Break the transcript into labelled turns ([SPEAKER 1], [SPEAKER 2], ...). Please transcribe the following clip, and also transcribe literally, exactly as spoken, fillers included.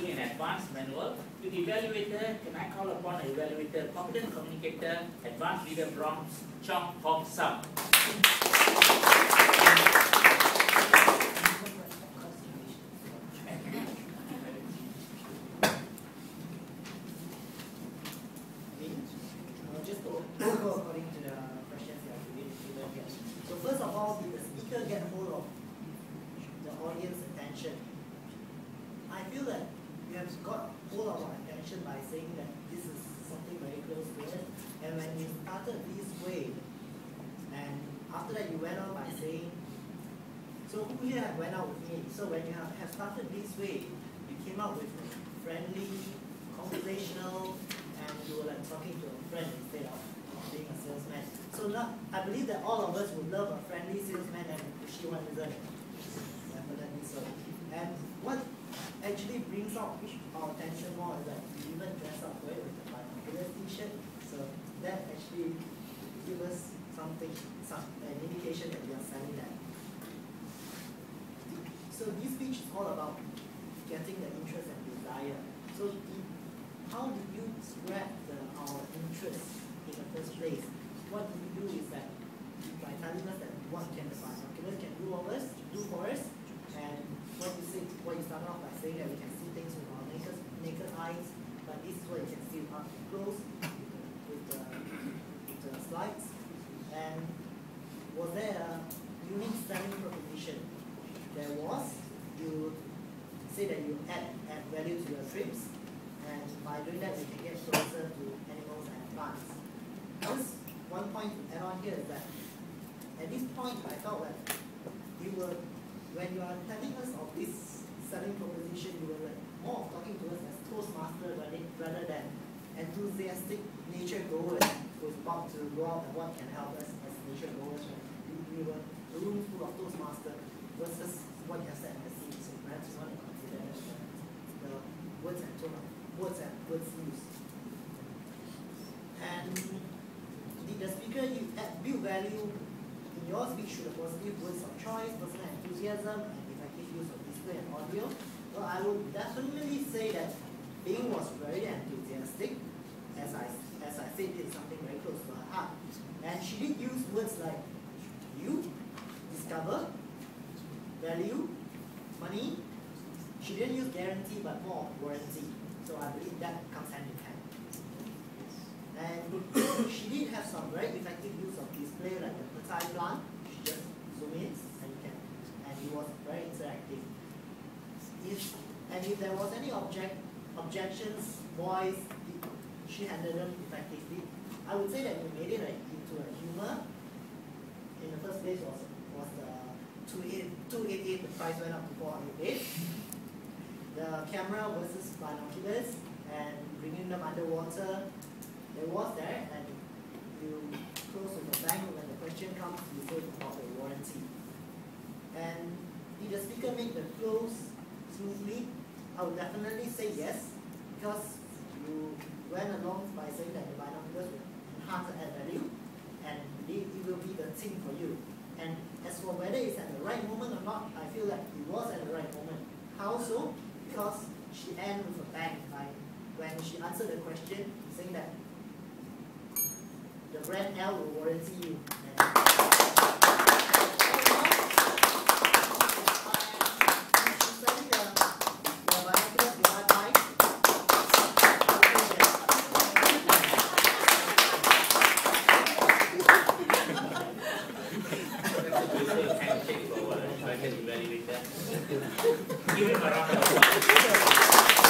[SPEAKER 1] issue an advanced manual with evaluator. Can I call upon an evaluator, competent communicator, advanced reader prompts, Chong Hong Sam.
[SPEAKER 2] Just go, go according to the questions that we given here. So first of all, did the speaker get hold of the audience attention? I feel that you have got hold of our attention by saying that this is something very close to it. And when you started this way, and after that you went on by saying, so who here have went out with me? So when you have, have started this way, you came out with friendly, conversational, and you were like talking to a friend instead of being a salesman. So now, I believe that all of us would love a friendly salesman and a pushy one, isn't it? Definitely so. And what actually brings out our attention more is that we even dress up for it with the binoculars t-shirt. So that actually gives us something, some an indication that we are selling that. So this speech is all about getting the interest and desire. So the, how did you grab the, our interest in the first place? What you do is that by telling us that what can the binoculars can do for us, do for us, and what you say, what you start off by saying that we can see things with our naked, naked eyes, but this is what you can see up close with the, with the slides. And was there a unique selling proposition? There was. You say that you add, add value to your trips, and by doing that you can get closer to animals and plants. Just one point to add on here is that at this point I felt that you were, when you are telling us of this selling proposition, you were like more talking to us as Toastmaster rather than enthusiastic nature goers who's about to go out and what can help us as nature goers. Right? We, we were a room full of Toastmaster versus what you have said in the scene. So perhaps you want to consider the, the words and tone of words and words used. And did the speaker you add build value in your speech through the positive words of choice, personal enthusiasm, and effective use of display and audio? Well, I would definitely say that Bing was very enthusiastic. As I as I said, it's something very close to her heart. And she did use words like you, discover, value, money. She didn't use guarantee but more warranty. So I believe that comes hand in hand. And she did have some very effective use of display like the petai plant. She just zoom in and you can, and it was very interactive. If, and if there was any object objections, voice, she handled them effectively. I would say that we made it like, into a humor. In the first place was was the two eighty-eight, the price went up to four eighty-eight. The camera versus binoculars and bringing them underwater. There was there, and you close with the bank when the question comes, you say about the warranty. And did the speaker make the close smoothly? I would definitely say yes, because you went along by saying that the binoculars will enhance and add value, and it, it will be the thing for you. And as for whether it's at the right moment or not, I feel like it was at the right moment. How so? Because she ended with a bang. Like when she answered the question, saying that the brand L will warranty you.
[SPEAKER 1] Give him a round of applause.